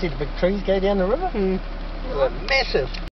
see the big trees go down the river. Mm. They're massive.